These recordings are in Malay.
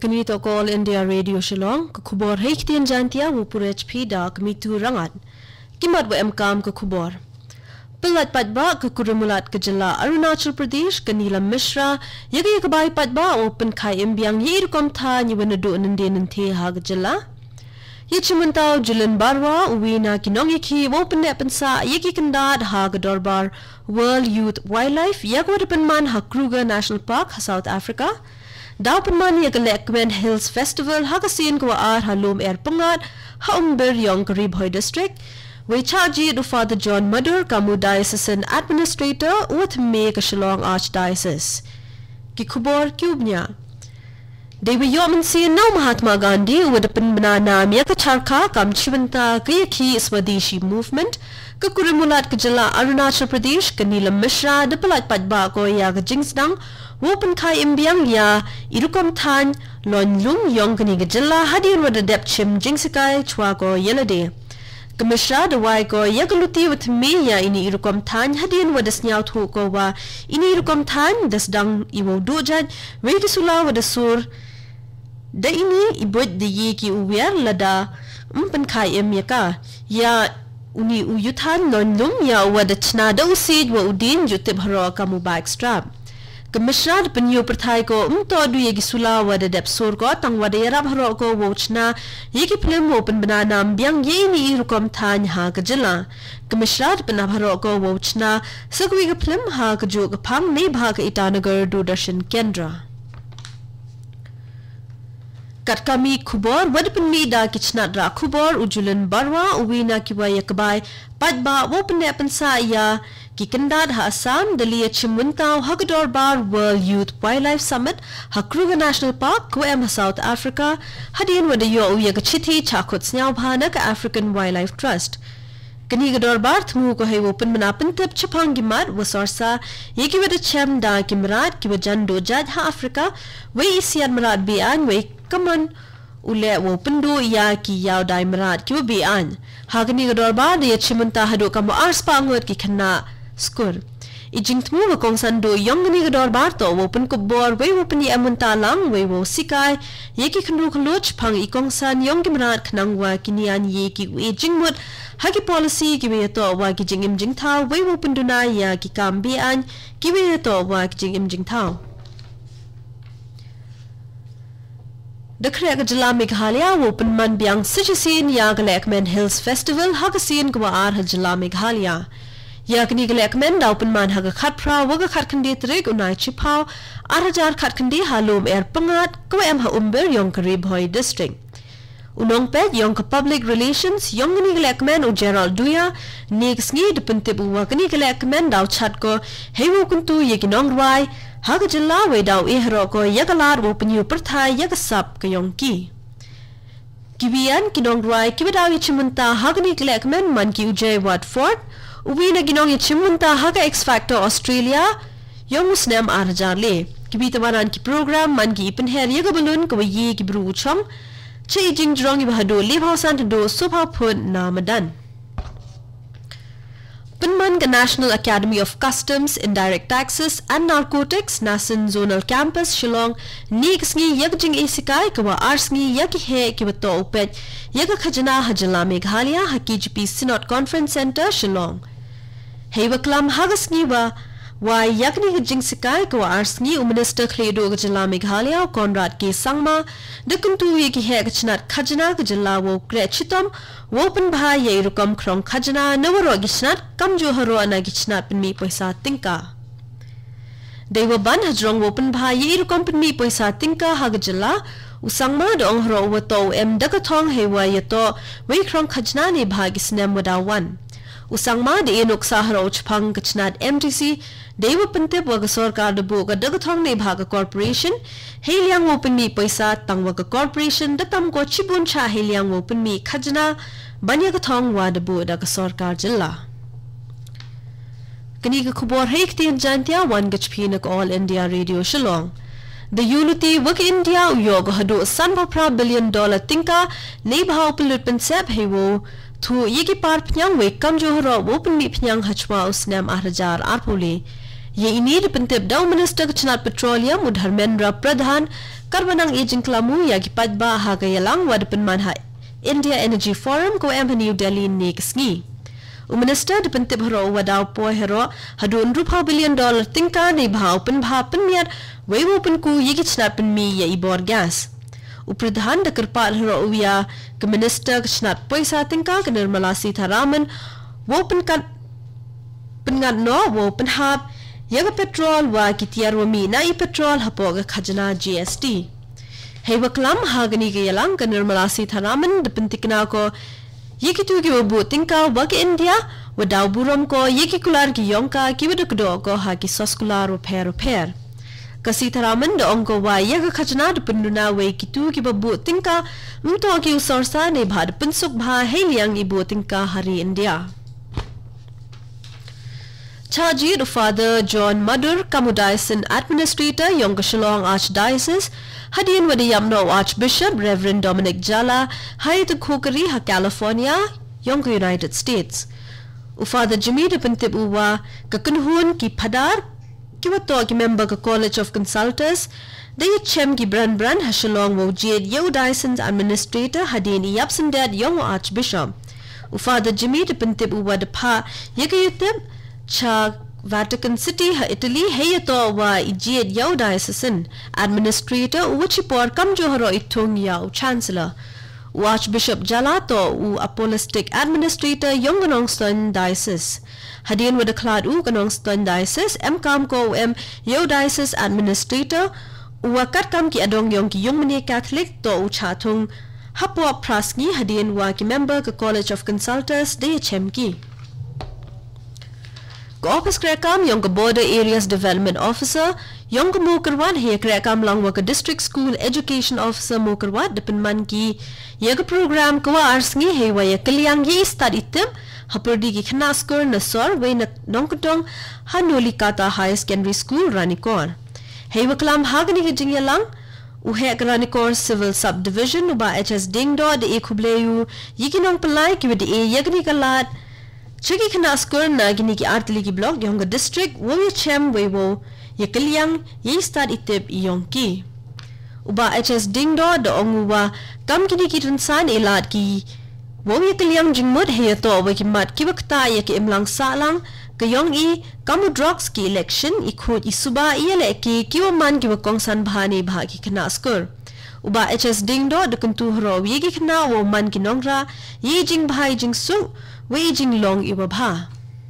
Kini to All India Radio Shillong, kubor hektian jantia wupur HP da kemitu rangan. Kimat wa MKM ke kubor. Pelat patba ke kurumulat ke jela Arunachal Pradesh ke Neelam Mishra, yagi kabai patba open kai imbiang ye rukom tha nyiwanadu nende nante ha ke jela. Ye chimantau Julian Barwa uwina kinong yaki open nepensa yagi kandat ha ke dorbar World Youth Wildlife yagwa depanman ha Kruger National Park ha South Africa. Daw penman yang Lekmen Hills Festival hakasin kwa halom pungat ha yong Karibhoy District. We charge to Father John Madur kamu diocesan administrator with me ke Shillong Archdiocese. Ki kubor kubnya. Dewi yomen sin no Mahatma Gandhi with penbanana miaka charka kam chivanta kayaki Swadeshi movement ke kurimulat ke jela Arunachal Pradesh ke Neelam Mishra de pelat patba ko ya ke jingsdang Wopen kai imbiang ya irukom tan lon lung yong kani gejela hadir wada dep chim jingsikai chwa ko yelade. Kemisra de wai ko yagaluti with me ya ini irukom tan hadir wada snyau thu ko wa ini irukom tan desdang iwo dojad wei sula wada sur da ini ibut de ye ki uwer lada umpen kai imyaka ya uni uyutan lon lung ya wada chna da usid wa udin jutib haro kamu bike strap. Kemisra penyu perthai ko to du yegi sula wada dep sur ko tang wada yarab haro ko wochna yegi film open banana biang ye ni rukom tan ha kejela Kemisra penab haro ko wochna sakwi ke film ha keju ke phang ne bha ke Itanagar Doordarshan Kendra kat kami kubor wada penmi da kichnat ra kubor ujulan barwa uwina kiwa yakbai patba open ne pensa ya ki kandat ha Assam dalia chimuntau hagador bar World Youth Wildlife Summit ha Kruger National Park ko em South Africa hadin wada yo uya chithi chakot snyau bhana ka African Wildlife Trust kani gador bar thmu ko he open manapin tip chapang gimat wasorsa yeki wada chem da kimrat ki wajan dojad ha Africa we isian marat bi an we kaman ule open do ya ki yaw dai marat ki bi an ha kani gador bar de chimunta hado kam ars pangot ki khana skur ijingtmu wa kongsan do yongni gador bar to open ko bor we open ya munta lang we wo sikai yeki khnu khloch phang I kongsan yong kimrat khnangwa kinian yeki we jingmut hagi policy ki we to wa ki jingim jingthau we open do na ya ki kambi an ki we to wa ki jingim jingthau Dekrek jela Meghalaya open man biang sijasin ya Lekmen Hills Festival hagasin kwa ar jela Meghalaya Yakni Lekmen da open man haga khatpra waga khatkandi trek unai chipau arajar khatkandi halom pungat ko em ha yong Karibhoy District Unong pet yong ka public relations yong ni Lekmen u Gerald Duya nik sngi depente bu wakni Lekmen daw chat ko hewo kuntu yeginong rai haga jilla we daw ehro ko yagalar open yu perthai yagasap ka yong ki Kibian kinong rai kibidaw yichimunta hagni Lekmen man ki ujay Watford Uwina ginong chimunta haga X Factor Australia yong usnem arjarle kibitawanan ki program man ki ipenher yaga balun ko yi ki bru chom che jing jrong ibhado libhausan do subha phun namadan Penman the National Academy of Customs, Indirect Taxes and Narcotics Nasin Zonal Campus Shillong Nigsngi Yagjing Isikai Kawa Arsngi Yakihe Kiwato Opet Yaga Khajana Hajala Meghalaya HaKGP Synod Conference Center Shillong Hewa Klam Hagasngi wa yakni Hajing Sikai Kawa Arsngi Minister Khledo Gajala Meghalaya Conrad K. Sangma Dekuntu Yakihe Gachnat Khajana Gajala Wo Krechitom Wopen bha ye rukom krong khajana nawaro gishnat kamjo haro ana gishnat pinmi paisa tingka Dewa ban hajrong wopen bha ye rukom pinmi paisa tingka hagajala usangma dong haro wato em dagathong hewa yato we krong khajana ni bha gisnem wadawan usangma de enok sa haro chphang gachnat MTC Dewa pente waga sarkar de boga dagathong ne bhaga corporation heliang open mi paisa tangwaga corporation datam ko chibun cha heliang open mi khajana banya gathong wa de boda ka sarkar jilla kani ka khubor hektian jantia wan gachphinak All India Radio Shillong The Unity Work India uyog hado $1 billion tinka ne bhau pulut pensep hewo thu yegi par pnyang we kamjo ro open mi pnyang hachwa usnam arjar arpuli ye ini dipentip daw minister kechnat petroleum Dharmendra Pradhan karbanang aging klamu ya gipadba hagayalang wadapan manha India Energy Forum ko New Delhi ni kesngi. Minister dipentip hero wadaw po hero hadun $1 billion tingka ni bhaw penmiat wewo penku yigit snat penmi ya ibor gas. Upradhan dekerpat hero uya ke minister snat poisa tingka ke Nirmala Sitharaman wo penkat pengat no wo penhap ya ke petrol wa kitiar wami na I petrol hapo ke khajana GST. Hewa kelam hagani ke yalang ke Nirmala Sitharaman dipentikna ko Yeki tu ki wabu tingkau bagi India, wadaw burom ko yeki kular ki yongka ki wadakdo ko ha ki soskular repair. Kasi Sitharaman do ongko wa yeka khajana de penduna we ki tu ki wabu tingka mto ki usorsa ne bhad pensuk bha heliang ibu tingka hari India. Charged Father John Madur Kamudaisen Administrator Yongka Shillong Archdiocese Hadian Wadiyamno Archbishop Reverend Dominic Jala Hai to Kokari ha California Yongka United States. Father Jimmy de Pentip Uwa Kakunhun ki Padar Kiwato ki member ka College of Consultants Daya Chem ki Bran ha Shillong wo Jade Yo Dyson's Administrator Hadian Yapsendad Yong Archbishop. Father Jimmy de Pentip Uwa de Pa Yakayutip Cha Vatican City ha Italy heyato wa ijiet yau diocesan administrator uwachipor kamjohoro itong yau chancellor Archbishop Jalato u apostolic administrator Yonganongstone diocese hadien wada klad u Ganongstone diocese kam ko yau diocese administrator wakat kam ki adong yong ki yongmane Catholic to u chatung hapo prasngi hadien wa ki member ka College of Consultants de chemki Office Krekam Yong Border Areas Development Officer Yong Mokerwat he Krekam Lang Waka District School Education Officer Mokerwat depan man ki yega program kwa arsngi he waya kaliang ye study tim haperdi ki khnaskur nasor we na nongkutong hanuli kata High Secondary School Ranikor he waklam hagani ki jingya lang uhe Ranikor Civil Subdivision uba HS Dingdo de ekubleyu yikinong palai ki wadi e yegni kalat Chiki Kanaskur na gini ki artili ki blog yonga district wo ye chem wewo ye kaliang ye start itip yongki. Uba HS Dingdo do onguwa kam gini ki tunsan elad ki wo ye kaliang jingmud he to we ki mat ki wakta ye ki imlang salang ke yong I kamu drugs ki election ikut isuba ye le ki man ki wakongsan bhani bha ki Kanaskur. Uba HS Dingdo de kentu hro ye ki kana wo man ki nongra ye jing bhai jing su Waging long iwabha.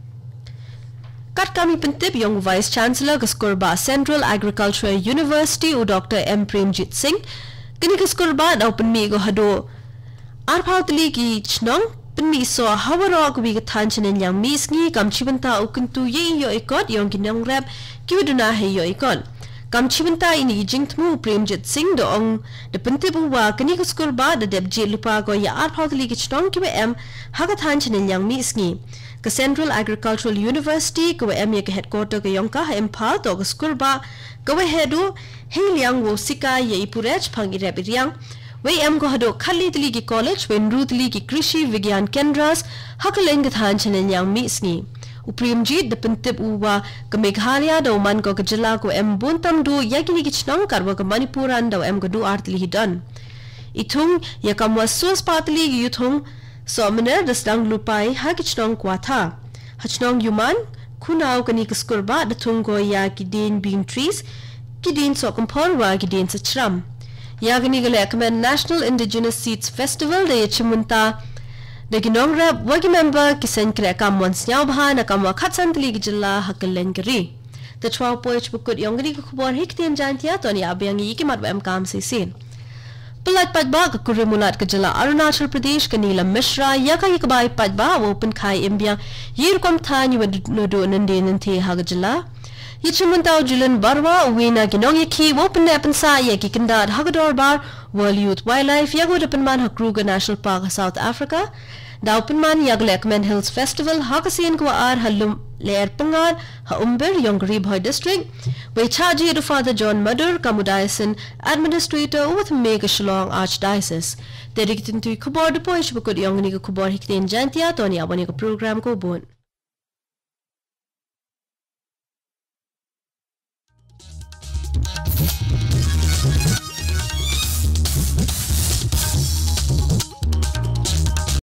Kat kami pentip yong Vice Chancellor Kaskurba Central Agricultural University u Dr. M. Premjit Singh kini Kaskurba daw penmi go hado arpautli ki chnong penmi so hawaro ko bi tanchen yang misngi kam chibanta u kuntu ye yo ikot yong kinong rap kiwduna he yo ikot kam chibanta ini jingtmu Premjit Singh do ong de pentip wa kini Kaskurba de debje lupa go ya arpautli ki chnong ki hagat hanchen yang misngi ke Central Agricultural University ko ye ke headquarter ke yongka ha Impal to Kaskurba ko hedu heliang wo sika ye ipurech phang irep riang we ko hado khali tli ki college wen rutli ki krishi vigyan kendras hakaleng hanchen yang misngi Upremjit de pentip uwa ke Meghalaya do man ko ke jila ko buntam du yakini ki chnong karwa ke Manipuran do ko du artli hidan itung ya kamwa sus patli yuthung So mener dasdang lupai hagichnong kwatha. Hachnong yuman kunaw kani Kaskurba datung go ya kidin bean trees kidin so komporwa kidin sa chram. Ya gani gale kamen National Indigenous Seeds Festival de chimunta de ginong rap wagi member kisen kre kam once nyaw bha na kam wakhatsan tli gijilla hakalen gari. The 12 poich bukut yongani ko khubor hikten jantia toni abyangi yikimat wam kam sisin. Pelat padba ke kurimulat ke jala Arunachal Pradesh ke Neelam Mishra ya ka yikbai padba wo open khai imbia yirkom thani wadu nande nante ha jala yichimuntau jilan barwa wina ginong yaki wo open nepansa ya ki kindad hagador bar World Youth Wildlife ya go depan man ha Kruger National Park South Africa da open man ya Lekman Hills Festival ha kasien ko ar halum Leer Pangar ha Umber Yong Ribhoy District we charge to Father John Madur Kamudaisen Administrator with Mega Shillong Archdiocese dedicated to Kubor de Poish bukod yong ni Kubor hikten jantia toni abani ko program ko bon